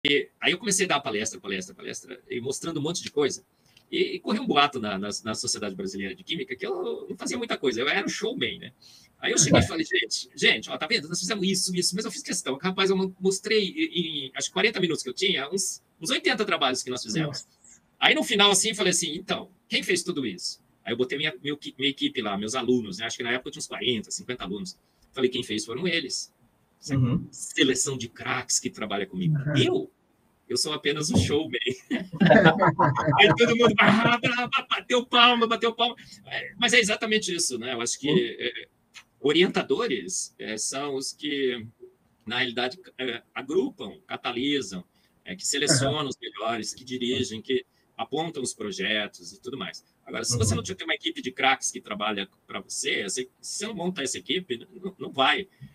Aí eu comecei a dar palestra, e mostrando um monte de coisa. E correu um boato na Sociedade Brasileira de Química que eu não fazia muita coisa, eu era um showman, né? Aí eu cheguei e falei, gente, ó, tá vendo? Nós fizemos isso, mas eu fiz questão. Rapaz, eu mostrei em acho que 40 minutos que eu tinha, uns 80 trabalhos que nós fizemos. Aí no final, assim, falei assim, então, quem fez tudo isso? Aí eu botei minha equipe lá, meus alunos, né? Acho que na época eu tinha uns 40, 50 alunos. Falei, quem fez foram eles. Seleção de craques que trabalha comigo. Eu sou apenas um showman. Aí todo mundo bateu palma. Mas é exatamente isso, né? Eu acho que orientadores são os que, na realidade, agrupam, catalisam, que selecionam os melhores, que dirigem, que apontam os projetos e tudo mais. Agora, se você não tiver uma equipe de craques que trabalha para você, se você não monta essa equipe, não vai.